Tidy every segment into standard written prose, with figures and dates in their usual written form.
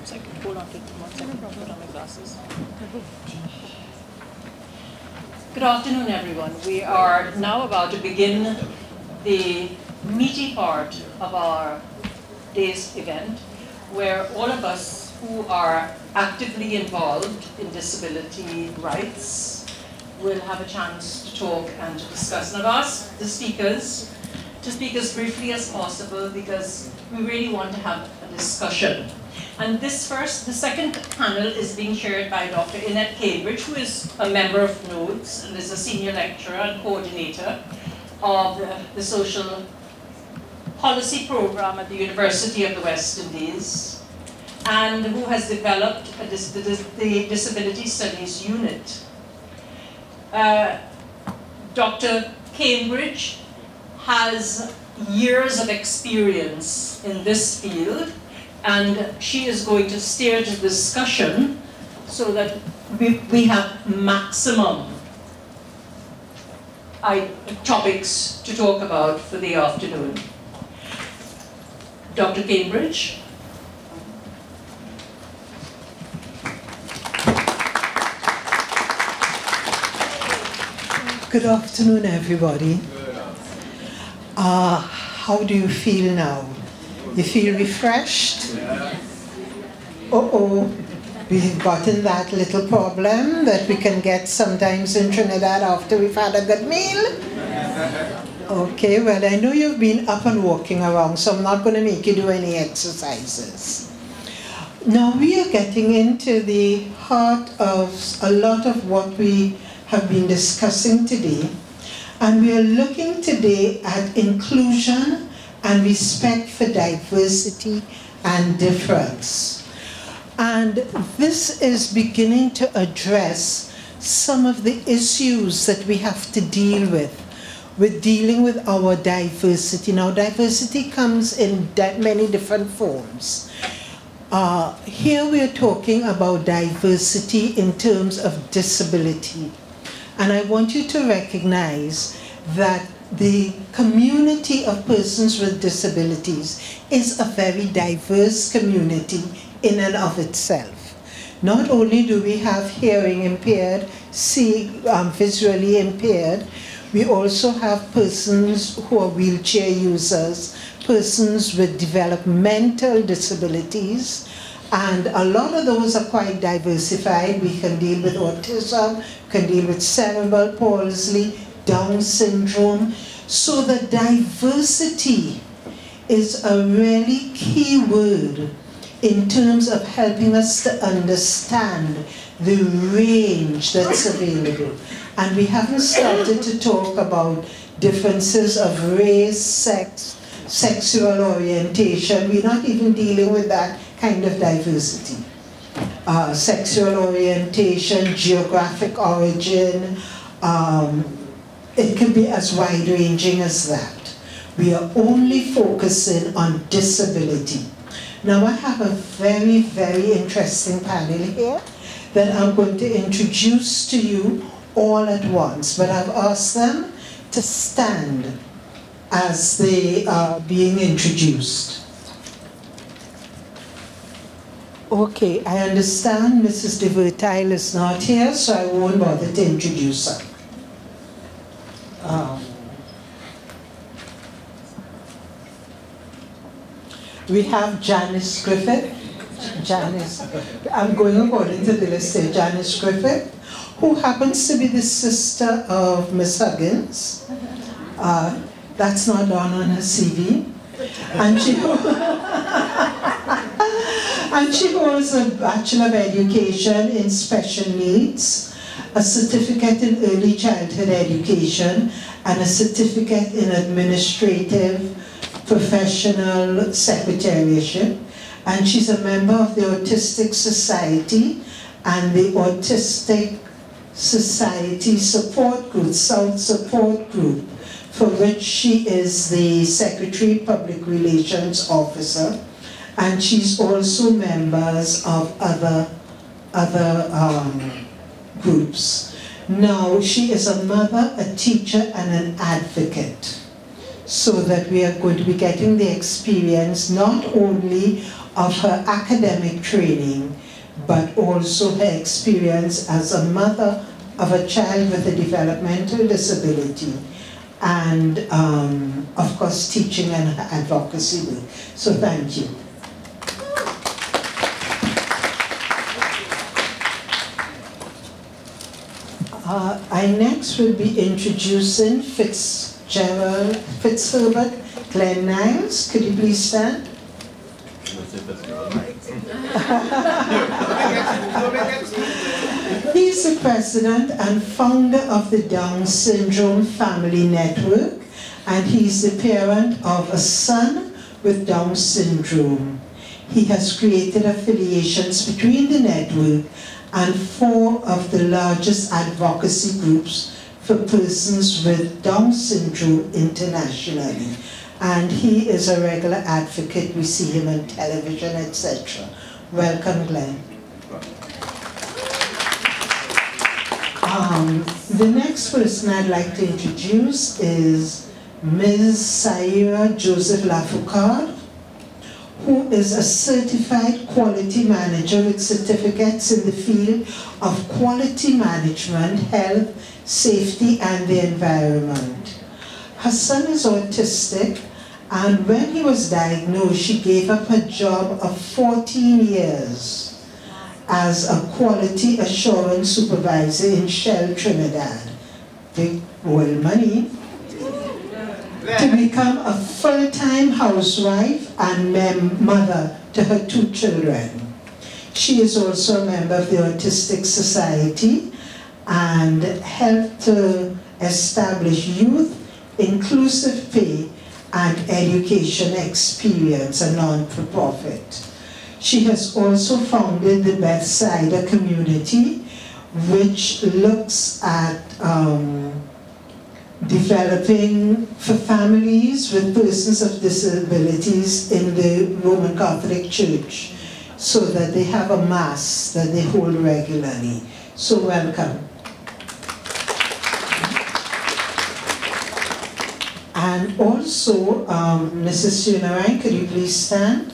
second. Hold on to 1 second. Put on my glasses. Good afternoon, everyone. We are now about to begin the meaty part of our day's event, where all of us who are actively involved in disability rights will have a chance to talk and to discuss. And I've asked the speakers to speak as briefly as possible because we really want to have a discussion. And the second panel is being chaired by Dr. Inette Cambridge, who is a member of NODES and is a senior lecturer and coordinator of the social policy program at the University of the West Indies, and who has developed the Disability Studies unit. Dr. Cambridge has years of experience in this field, and she is going to steer the discussion so that we have maximum topics to talk about for the afternoon. Dr. Cambridge. Good afternoon, everybody. How do you feel now? You feel refreshed? Uh-oh, we've gotten that little problem that we can get sometimes in Trinidad after we've had a good meal. Okay, well, I know you've been up and walking around, so I'm not going to make you do any exercises. Now we are getting into the heart of a lot of what we have been discussing today, and we are looking today at inclusion and respect for diversity and difference. And this is beginning to address some of the issues that we have to deal with dealing with our diversity. Now, diversity comes in many different forms. Here we are talking about diversity in terms of disability. And I want you to recognize that the community of persons with disabilities is a very diverse community in and of itself. Not only do we have hearing impaired, visually impaired, we also have persons who are wheelchair users, persons with developmental disabilities, and a lot of those are quite diversified. We can deal with autism, we can deal with cerebral palsy, Down syndrome. So the diversity is a really key word in terms of helping us to understand the range that's available. And we haven't started to talk about differences of race, sex, sexual orientation. We're not even dealing with that kind of diversity. Sexual orientation, geographic origin, it can be as wide-ranging as that. We are only focusing on disability. Now I have a very, very interesting panel here that I'm going to introduce to you all at once, but I've asked them to stand as they are being introduced. Okay, I understand Mrs. de Vertile is not here, so I won't bother to introduce her. We have Janice Griffith. I'm going according to the list here. Janice Griffith, who happens to be the sister of Miss Huggins. That's not done on her CV. And she holds a Bachelor of Education in Special Needs, a certificate in Early Childhood Education, and a certificate in Administrative Professional Secretariatship. And she's a member of the Autistic Society and the Autistic Society Support Group, South Support Group, for which she is the Secretary Public Relations Officer. And she's also members of other groups. Now, she is a mother, a teacher, and an advocate. so that we are going to be getting the experience not only of her academic training, but also her experience as a mother of a child with a developmental disability, and of course teaching and advocacy work. So thank you. I next will be introducing Fitzherbert Glenn Niles. Could you please stand? He's the president and founder of the Down Syndrome Family Network, and he's the parent of a son with Down syndrome. He has created affiliations between the network and 4 of the largest advocacy groups for persons with Down syndrome internationally. And he is a regular advocate. We see him on television, etc. Welcome, Glenn. The next person I'd like to introduce is Ms. Saira Joseph Foucade, who is a certified quality manager with certificates in the field of quality management, health, safety, and the environment. Her son is autistic, and when he was diagnosed, she gave up her job of 14 years as a quality assurance supervisor in Shell, Trinidad. Big oil money. To become a full-time housewife and mother to her 2 children. She is also a member of the Autistic Society and helped to establish youth inclusive pay and education experience, a non-for-profit. She has also founded the Bethseda community, which looks at developing for families with persons of disabilities in the Roman Catholic Church, so that they have a mass that they hold regularly. So welcome. And also, Mrs. Sunarine, could you please stand?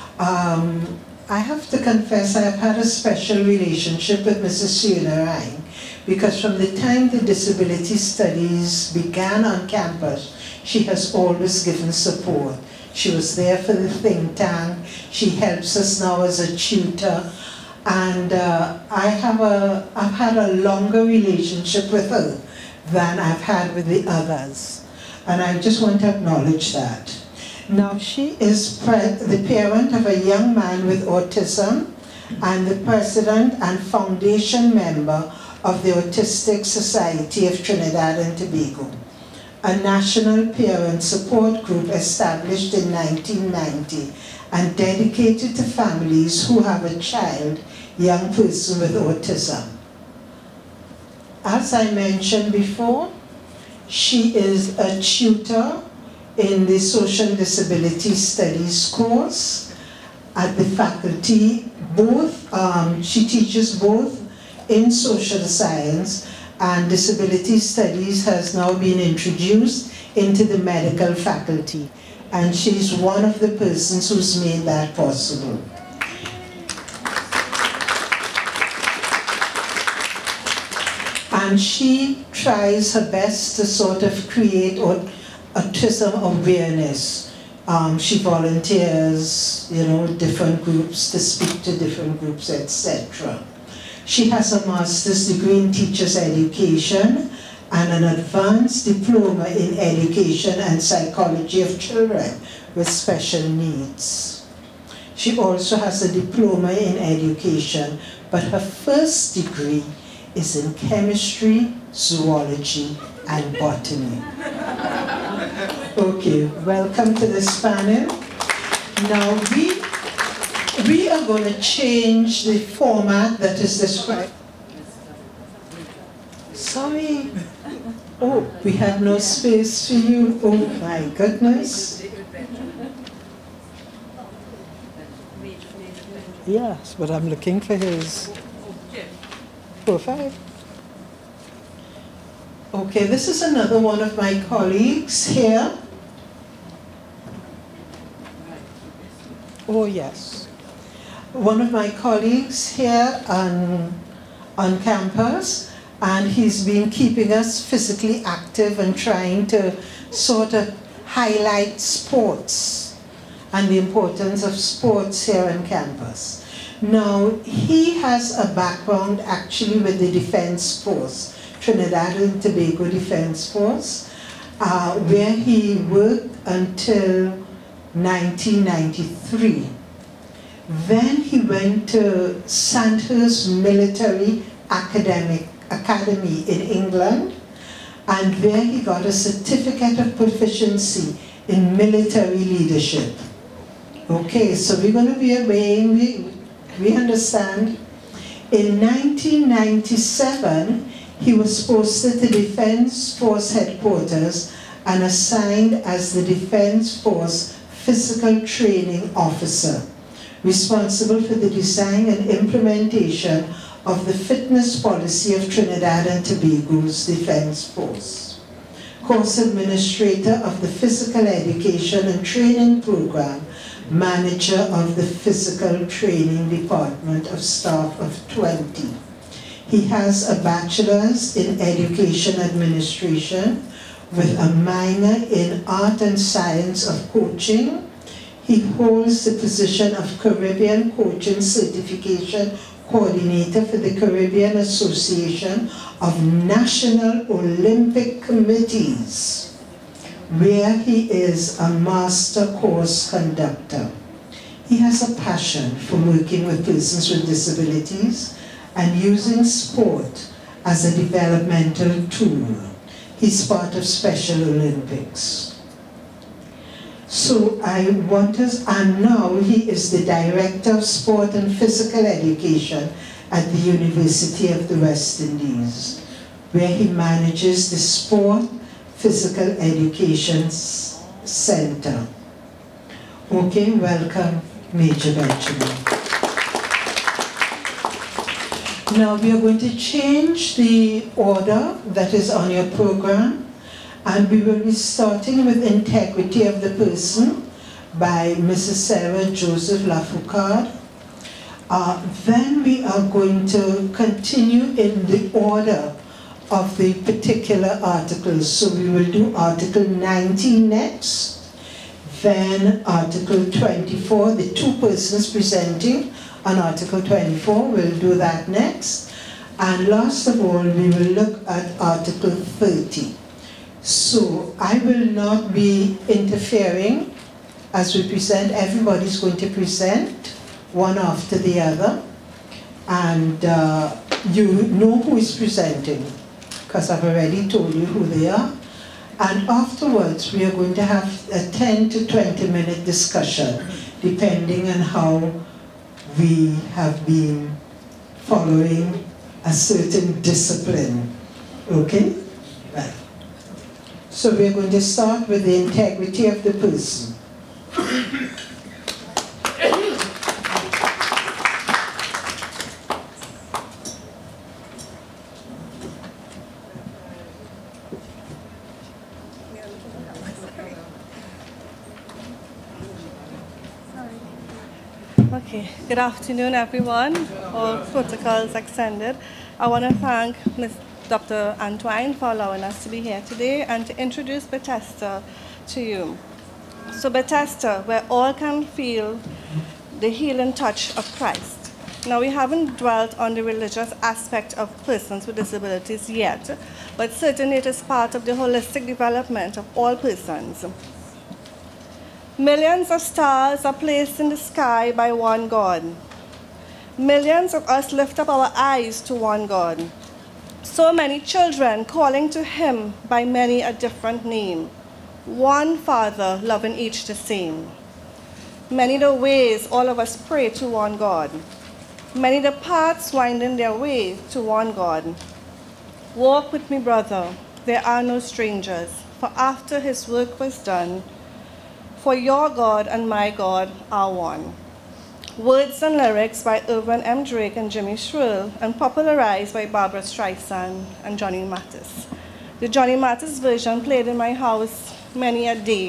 I have to confess I have had a special relationship with Mrs. Sunarine, because from the time the disability studies began on campus, she has always given support. She was there for the think tank. She helps us now as a tutor. And I've had a longer relationship with her than I've had with the others. And I just want to acknowledge that. Now, she is the parent of a young man with autism and the president and foundation member of the Autistic Society of Trinidad and Tobago, a national parent support group established in 1990 and dedicated to families who have a child, young person with autism. As I mentioned before, she is a tutor in the Social Disability Studies course at the faculty. She teaches both in social science, and disability studies has now been introduced into the medical faculty, and she's one of the persons who's made that possible. And she tries her best to sort of create autism awareness. She volunteers, different groups to speak to different groups, etc. She has a master's degree in teacher's education and an advanced diploma in education and psychology of children with special needs. She also has a diploma in education, but her first degree is in chemistry, zoology, and botany. Okay, welcome to this panel. Now we are going to change the format that is described. Sorry. Oh, we have no space for you. Oh my goodness. Yes, but I'm looking for his profile. Okay, this is another one of my colleagues here. Oh, yes. One of my colleagues here on campus, and he's been keeping us physically active and trying to sort of highlight sports and the importance of sports here on campus. Now, he has a background actually with the Defense Force, Trinidad and Tobago Defense Force, where he worked until 1993. Then he went to Sandhurst Military Academy in England, and there he got a certificate of proficiency in military leadership. Okay, so we're going to be away, we understand. In 1997, he was posted to Defense Force Headquarters and assigned as the Defense Force Physical Training Officer, responsible for the design and implementation of the fitness policy of Trinidad and Tobago's Defense Force. Course administrator of the Physical Education and Training Program, manager of the Physical Training Department of staff of 20. He has a bachelor's in Education Administration with a minor in Art and Science of Coaching. He holds the position of Caribbean Coaching Certification Coordinator for the Caribbean Association of National Olympic Committees, where he is a master course conductor. He has a passion for working with persons with disabilities and using sport as a developmental tool. He's part of Special Olympics. So I want us, and now he is the Director of Sport and Physical Education at the University of the West Indies, where he manages the Sport Physical Education Center. Okay, welcome, Major Benjamin. Now we are going to change the order that is on your program, and we will be starting with Integrity of the Person by Mrs. Sarah Joseph Foucade. Then we are going to continue in the order of the particular articles. So we will do Article 19 next, then Article 24, the two persons presenting on Article 24, we'll do that next. And last of all, we will look at Article 30. So I will not be interfering as we present. Everybody's going to present one after the other. And you know who is presenting, because I've already told you who they are. And afterwards, we are going to have a 10 to 20 minute discussion, depending on how we have been following a certain discipline. Okay? Right. So we're going to start with the integrity of the person. Okay, good afternoon, everyone. All protocols extended. I want to thank Dr. Antoine for allowing us to be here today and to introduce Bethseda to you. So Bethseda, where all can feel the healing touch of Christ. Now, we haven't dwelt on the religious aspect of persons with disabilities yet, but certainly it is part of the holistic development of all persons. Millions of stars are placed in the sky by one God. Millions of us lift up our eyes to one God. So many children calling to him by many a different name. One Father loving each the same. Many the ways all of us pray to one God. Many the paths winding their way to one God. Walk with me, brother, there are no strangers, for after his work was done, for your God and my God are one. Words and lyrics by Irvin M. Drake and Jimmy Shrill, and popularized by Barbara Streisand and Johnny Mathis. The Johnny Mathis version played in my house many a day,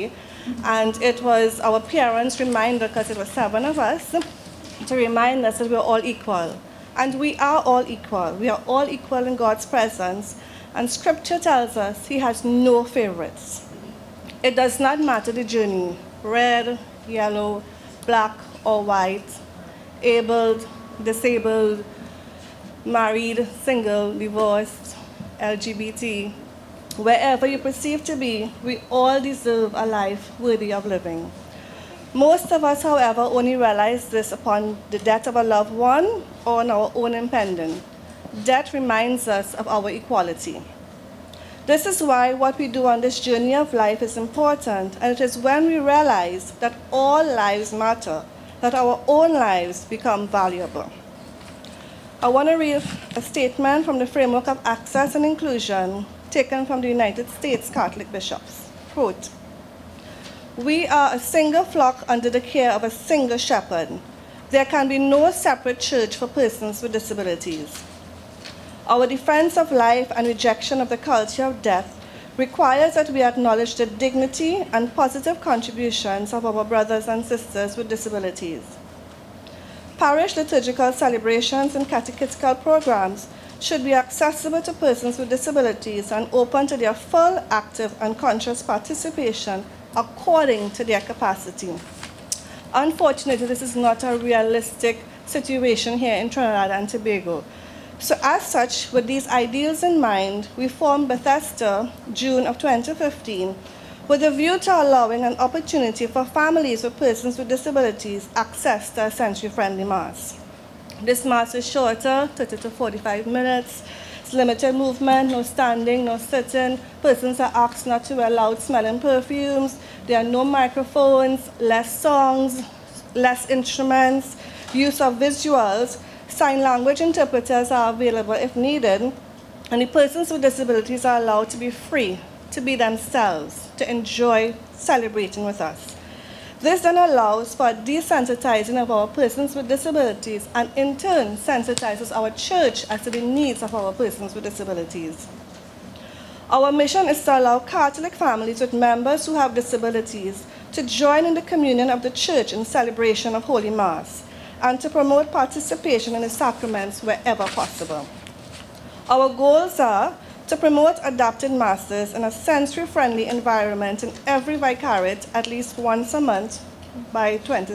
And it was our parents' reminder, because it was 7 of us, to remind us that we're all equal. And we are all equal. We are all equal in God's presence. And Scripture tells us He has no favorites. It does not matter the journey, red, yellow, black or white, abled, disabled, married, single, divorced, LGBT. Wherever you perceive to be, we all deserve a life worthy of living. Most of us, however, only realize this upon the death of a loved one or on our own impending. Death reminds us of our equality. This is why what we do on this journey of life is important, and it is when we realize that all lives matter, that our own lives become valuable. I want to read a statement from the Framework of Access and Inclusion taken from the United States Catholic Bishops. Quote, "We are a single flock under the care of a single shepherd. There can be no separate church for persons with disabilities. Our defense of life and rejection of the culture of death requires that we acknowledge the dignity and positive contributions of our brothers and sisters with disabilities. Parish liturgical celebrations and catechetical programs should be accessible to persons with disabilities and open to their full, active, and conscious participation according to their capacity." Unfortunately, this is not a realistic situation here in Trinidad and Tobago. So as such, with these ideals in mind, we formed Bethseda, June of 2015, with a view to allowing an opportunity for families with persons with disabilities access to a sensory-friendly Mass. This Mass is shorter, 30 to 45 minutes. It's limited movement, no standing, no sitting. Persons are asked not to wear loud-smelling perfumes. There are no microphones, less songs, less instruments, use of visuals. Sign language interpreters are available if needed, and the persons with disabilities are allowed to be free, to be themselves, to enjoy celebrating with us. This then allows for desensitizing of our persons with disabilities and in turn sensitizes our church as to the needs of our persons with disabilities. Our mission is to allow Catholic families with members who have disabilities to join in the communion of the church in celebration of Holy Mass, and to promote participation in the sacraments wherever possible. Our goals are to promote adapted Masses in a sensory-friendly environment in every vicariate at least once a month by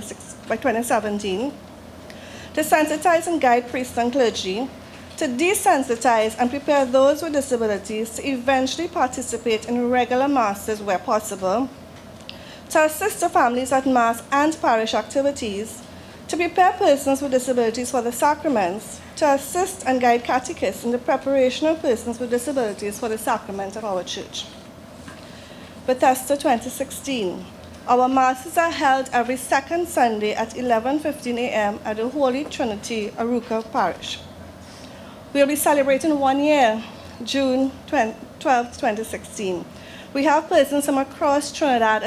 2017, to sensitize and guide priests and clergy, to desensitize and prepare those with disabilities to eventually participate in regular Masses where possible, to assist the families at Mass and parish activities, to prepare persons with disabilities for the sacraments, to assist and guide catechists in the preparation of persons with disabilities for the sacrament of our church. Bethesda 2016. Our Masses are held every second Sunday at 11:15 a.m. at the Holy Trinity, Aruka Parish. We'll be celebrating 1 year, June 12, 2016. We have persons from across Trinidad